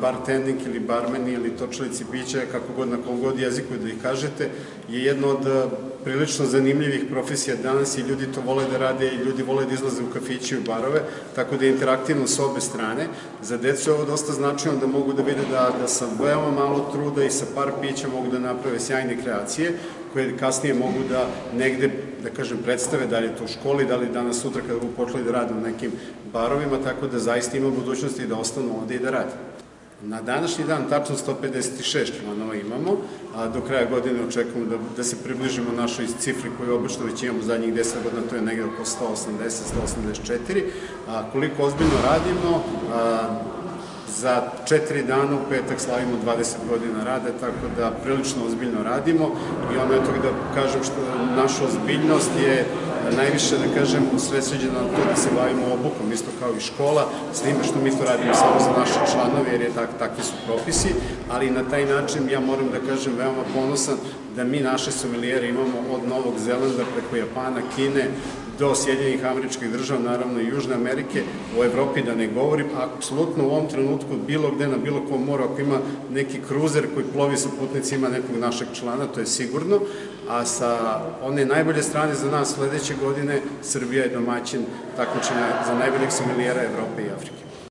bartending ili barmeni ili točilici pića, kako god, na kom god jeziku da ih kažete, je jedno od prilično zanimljivih profesija danas i ljudi to vole da rade i ljudi vole da izlaze u kafiće i u barove, tako da je interaktivno s obe strane. Za decu je ovo dosta značajno da mogu da vide da sa veoma malo truda i sa par pića mogu da naprave sjajne kreacije, koje kasnije mogu da negde, da kažem, predstave, da li je to u školi, da li danas sutra kada budu počeli da rade u nekim barovima, tako da zaista ima budućnosti da ostanu ovde i da rade. Na današnji dan tačno 156 članova imamo, a do kraja godine očekujemo da se približimo našoj cifri koju obično već imamo zadnjih 10 godina, to je negde oko 180-184. Koliko ozbiljno radimo, za 4 dana u petak slavimo 20 godina rada, tako da prilično ozbiljno radimo i ono je to da kažem što naša ozbiljnost je najviše, da kažem, usredsređena na to da se bavimo obukom, isto kao i škola, s time što mi to radimo samo za naše članove, jer takvi su propisi, ali na taj način ja moram da kažem veoma ponosan da mi naše sommelijere imamo od Novog Zelanda preko Japana, Kine, do Sjedinjenih Američkih Država, naravno i Južne Amerike, u Evropi da ne govorim, apsolutno u ovom trenutku bilo gde na bilo kom moru, ako ima neki kruzer koji plovi sa putnicima nekog našeg člana, to je sigurno, a sa one najbolje strane za nas sledeće godine Srbija je domaćin takmičenja za najboljeg sommelijera Evrope i Afrike.